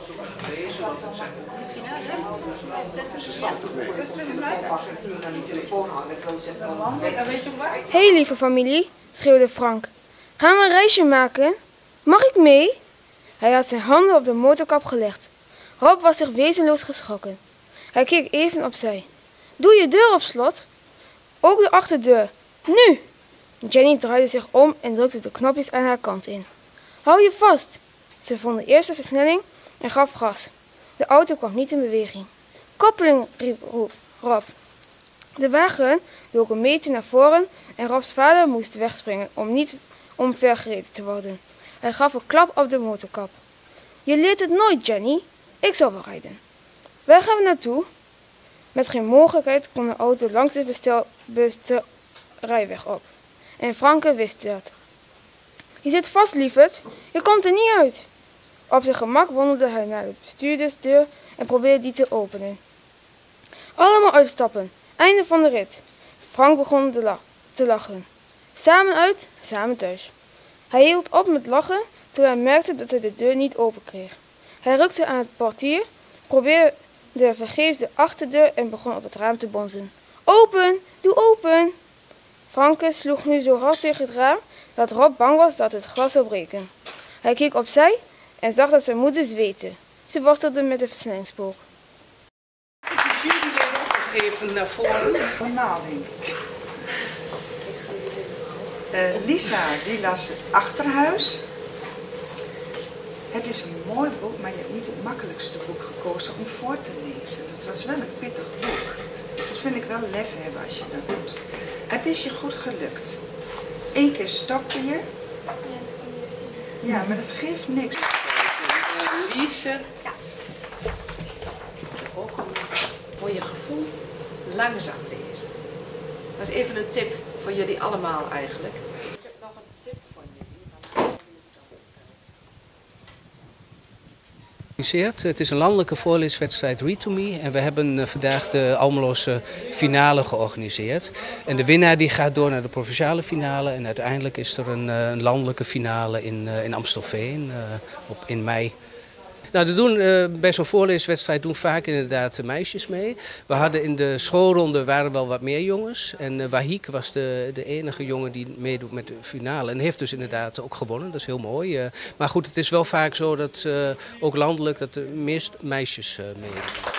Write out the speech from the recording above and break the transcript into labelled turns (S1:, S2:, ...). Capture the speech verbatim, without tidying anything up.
S1: Hé hey, lieve familie, schreeuwde Frank. Gaan we een reisje maken? Mag ik mee? Hij had zijn handen op de motorkap gelegd. Rob was zich wezenloos geschrokken. Hij keek even opzij. Doe je deur op slot. Ook de achterdeur. Nu! Jenny draaide zich om en drukte de knopjes aan haar kant in. Hou je vast! Ze vond de eerste versnelling en gaf gas. De auto kwam niet in beweging. Koppeling, riep Rob. De wagen dook een meter naar voren en Robs vader moest wegspringen om niet omvergereden te worden. Hij gaf een klap op de motorkap. Je leert het nooit, Jenny. Ik zal wel rijden. Waar gaan we naartoe? Met geen mogelijkheid kon de auto langs de bestelbus de rijweg op. En Franke wist dat. Je zit vast, lieverd. Je komt er niet uit. Op zijn gemak wandelde hij naar de bestuurdersdeur en probeerde die te openen. Allemaal uitstappen. Einde van de rit. Frank begon te, la te lachen. Samen uit, samen thuis. Hij hield op met lachen terwijl hij merkte dat hij de deur niet open kreeg. Hij rukte aan het portier, probeerde vergeefs de achterdeur en begon op het raam te bonzen. Open, doe open! Franke sloeg nu zo hard tegen het raam dat Rob bang was dat het glas zou breken. Hij keek opzij en zag dat zijn moeder zweette. Ze worstelde met de versnellingspook.
S2: Even naar voren.
S3: Normaal, denk ik. Uh, Lisa, die las het Achterhuis. Het is een mooi boek, maar je hebt niet het makkelijkste boek gekozen om voor te lezen. Het was wel een pittig boek. Dus dat vind ik wel lef hebben als je dat doet. Het is je goed gelukt. Eén keer stopte je. Ja, maar dat geeft niks.
S2: Lise.
S4: Ook voor je gevoel langzaam lezen. Dat is even een tip voor jullie allemaal eigenlijk. Ik heb nog een tip voor jullie.
S2: Het is een landelijke voorleeswedstrijd Read to Me en we hebben vandaag de Almeloze finale georganiseerd. En de winnaar die gaat door naar de provinciale finale en uiteindelijk is er een, een landelijke finale in, in Amstelveen op, in mei. Nou, er doen, uh, bij zo'n voorleeswedstrijd doen vaak inderdaad meisjes mee. We hadden in de schoolronde waren wel wat meer jongens. En uh, Wahik was de, de enige jongen die meedoet met de finale. En heeft dus inderdaad ook gewonnen. Dat is heel mooi. Uh, maar goed, het is wel vaak zo dat uh, ook landelijk dat de meeste meisjes uh, meedoen.